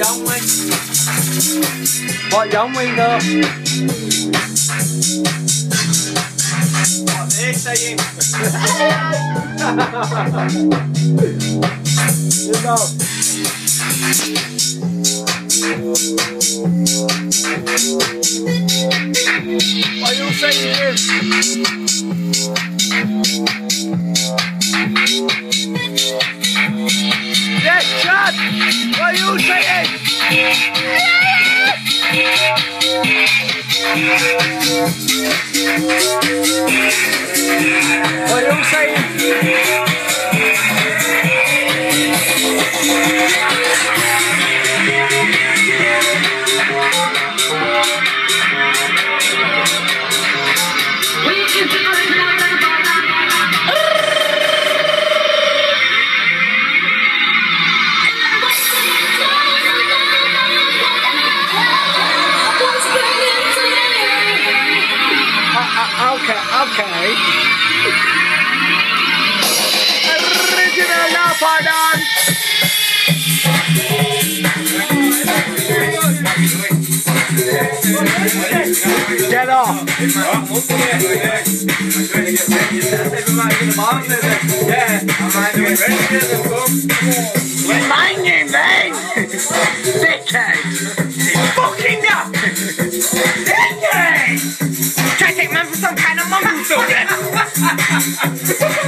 giống ấy. Bỏ giống mình cơ. Ê, sao im. Đi đâu? What are you saying? Yes, Chad! What are you saying? What are you saying? Okay. Original now, pardon. Get off. Mind you, mate. Dickhead. Fucking up. Dickhead. Try to take man for some kind of monster.